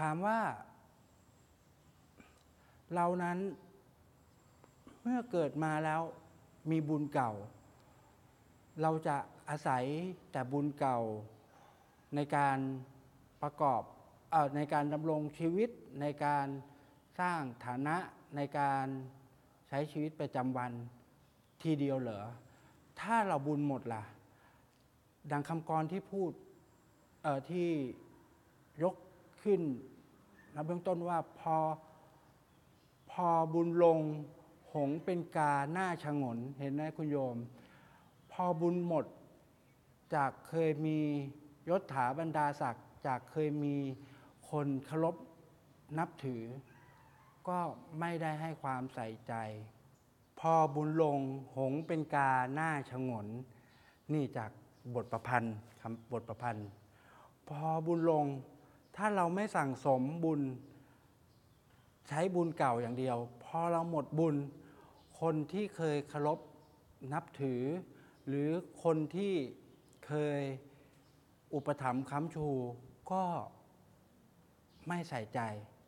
ามว่าเรานั้นเมื่อเกิดมาแล้วมีบุญเก่าเราจะอาศัยแต่บุญเก่าในการประกอบในการดำรงชีวิตในการสร้างฐานะในการใช้ชีวิตประจำวันทีเดียวเหรอถ้าเราบุญหมดล่ะดังคำกรที่พูดที่ยกขึ้นในเบื้องต้นว่าพอบุญลงหงเป็นกาหน้าฉงนเห็นไหมคุณโยมพอบุญหมดจากเคยมียศถาบรรดาศักดิ์จากเคยมีคนเคารพนับถือก็ไม่ได้ให้ความใส่ใจพอบุญลงหงเป็นกาหน้าฉงนนี่จากบทประพันธ์คำบทประพันธ์พอบุญลงถ้าเราไม่สั่งสมบุญใช้บุญเก่าอย่างเดียวพอเราหมดบุญคนที่เคยเคารพนับถือหรือคนที่เคยอุปถัมภ์ค้ำชูก็ไม่ใส่ใจ